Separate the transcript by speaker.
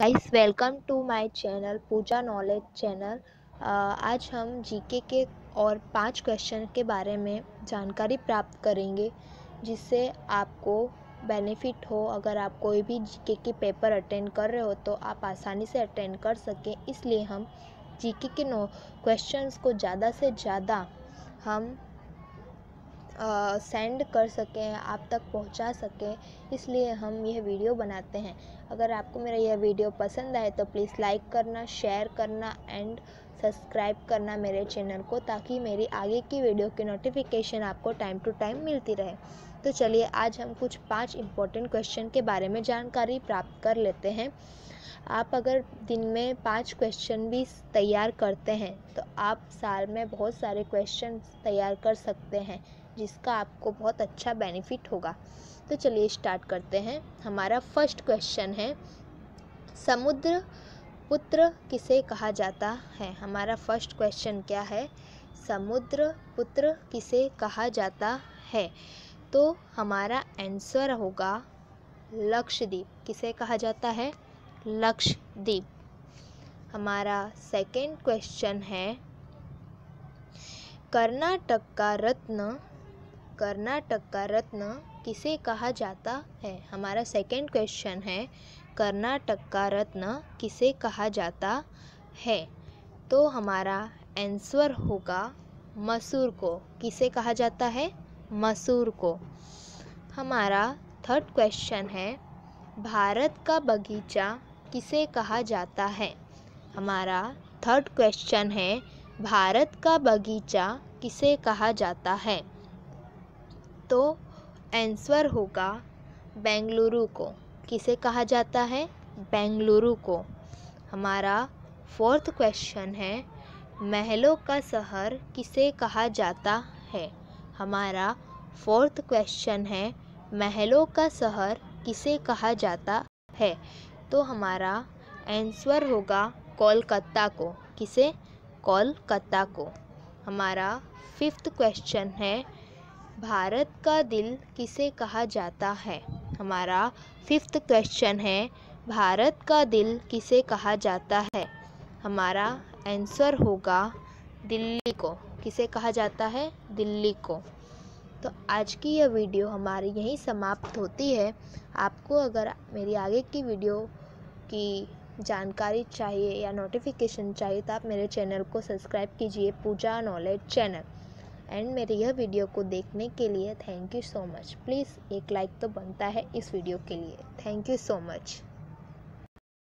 Speaker 1: Guys, welcome to my channel Pooja knowledge channel. आज हम GK के और 5 क्वेश्चन के बारे में जानकारी प्राप्त करेंगे, जिससे आपको बेनिफिट हो। अगर आप कोई भी जीके के पेपर अटेंड कर रहे हो तो आप आसानी से अटेंड कर सकें, इसलिए हम जीके के क्वेश्चंस को ज़्यादा से ज़्यादा हम सेंड कर सकें, आप तक पहुंचा सकें, इसलिए हम यह वीडियो बनाते हैं। अगर आपको मेरा यह वीडियो पसंद आए तो प्लीज़ लाइक करना, शेयर करना एंड सब्सक्राइब करना मेरे चैनल को, ताकि मेरी आगे की वीडियो की नोटिफिकेशन आपको टाइम टू टाइम मिलती रहे। तो चलिए, आज हम कुछ 5 इम्पोर्टेंट क्वेश्चन के बारे में जानकारी प्राप्त कर लेते हैं। आप अगर दिन में 5 क्वेश्चन भी तैयार करते हैं तो आप साल में बहुत सारे क्वेश्चन तैयार कर सकते हैं, जिसका आपको बहुत अच्छा बेनिफिट होगा। तो चलिए स्टार्ट करते हैं। हमारा फर्स्ट क्वेश्चन है, समुद्र पुत्र किसे कहा जाता है। हमारा फर्स्ट क्वेश्चन क्या है, समुद्र पुत्र किसे कहा जाता है। तो हमारा आंसर होगा लक्षद्वीप। किसे कहा जाता है, लक्षद्वीप। हमारा सेकंड क्वेश्चन है, कर्नाटक का रत्न किसे कहा जाता है। हमारा सेकंड क्वेश्चन है, कर्नाटक का रत्न किसे कहा जाता है। तो हमारा आंसर होगा मैसूर को। किसे कहा जाता है, मैसूर को। हमारा थर्ड क्वेश्चन है, भारत का बगीचा किसे कहा जाता है। हमारा थर्ड क्वेश्चन है, भारत का बगीचा किसे कहा जाता है। तो आंसर होगा बेंगलुरु को। किसे कहा जाता है, बेंगलुरु को। हमारा फोर्थ क्वेश्चन है, महलों का शहर किसे कहा जाता है। हमारा फोर्थ क्वेश्चन है, महलों का शहर किसे कहा जाता है। तो हमारा आंसर होगा कोलकाता को। किसे, कोलकाता को। हमारा फिफ्थ क्वेश्चन है, भारत का दिल किसे कहा जाता है। हमारा फिफ्थ क्वेश्चन है, भारत का दिल किसे कहा जाता है। हमारा आंसर होगा दिल्ली को। किसे कहा जाता है, दिल्ली को। तो आज की यह वीडियो हमारी यहीं समाप्त होती है। आपको अगर मेरी आगे की वीडियो की जानकारी चाहिए या नोटिफिकेशन चाहिए तो आप मेरे चैनल को सब्सक्राइब कीजिए, पूजा नॉलेज चैनल। एंड मेरी यह वीडियो को देखने के लिए thank you so much. Please एक लाइक तो बनता है इस वीडियो के लिए। Thank you so much.